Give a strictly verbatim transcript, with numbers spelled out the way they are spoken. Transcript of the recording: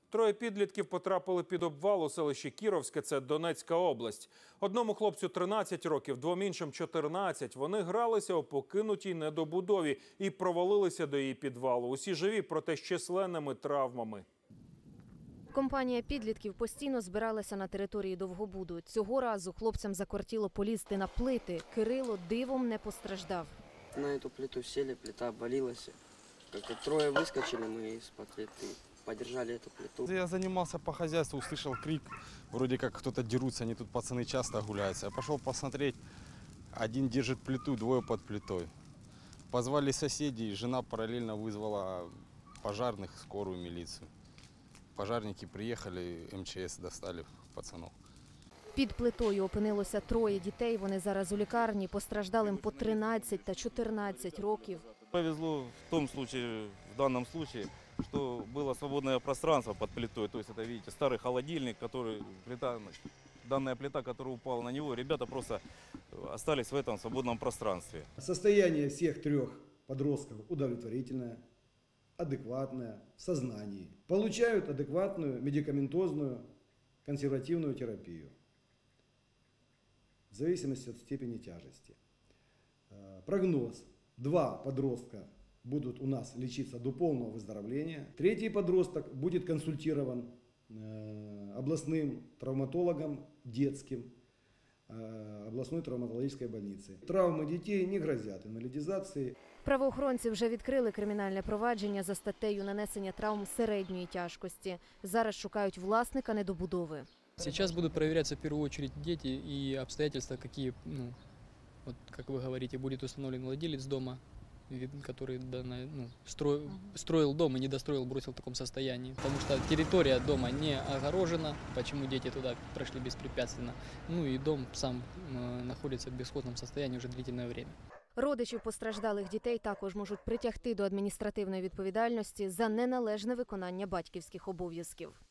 Троє підлітків потрапили під обвал у селищі Кіровське, це Донецька область. Одному хлопцю тринадцять років, двом іншим чотирнадцять. Вони гралися у покинутій недобудові і провалилися до її підвалу. Усі живі, проте з численними травмами. Компанія підлітків постійно збиралася на території Довгобуду. Цього разу хлопцям закортіло полізти на плити. Кирило дивом не постраждав. На эту плиту сели, плита обвалилась. Как-то трое выскочили мы из-под плиты, подержали эту плиту. Я занимался по хозяйству, услышал крик, вроде как кто-то дерутся, они тут пацаны часто гуляются. Я пошел посмотреть, один держит плиту, двое под плитой. Позвали соседей, жена параллельно вызвала пожарных, скорую, милицию. Пожарники приехали, эм че эс достали пацанов. Під плитою опинилося троє дітей. Вони зараз у лікарні, постраждалим по тринадцять та чотирнадцять років. Повезло в том случае, в данном случае, что было свободное пространство под плитой. То есть это, видите, старый холодильник, который, плита, данная плита, которая упала на него, ребята просто остались в этом свободном пространстве. Состояние всех трех подростков удовлетворительное, адекватное, в сознании. Получают адекватную медикаментозную консервативную терапию в зависимости от степени тяжести. Прогноз. Два подростка будут у нас лечиться до полного выздоровления. Третий подросток будет консультирован областным травматологом детским областной травматологической больницы. Травмы детей не грозят инвалидизацией. Правоохоронці вже відкрили кримінальне провадження за статтею нанесення травм середньої тяжкості. Зараз шукають власника недобудови. Сейчас будут проверяться в первую очередь дети и обстоятельства, какие, ну, вот, как вы говорите, будет установлен владелец дома, который ну, строил, строил дом и не достроил, бросил в таком состоянии. Потому что территория дома не огорожена, почему дети туда прошли беспрепятственно. Ну и дом сам э, находится в бесхозном состоянии уже длительное время. Родичів постраждалих дітей також можуть притягти до адміністративної відповідальності за неналежне виконання батьківських обов'язків.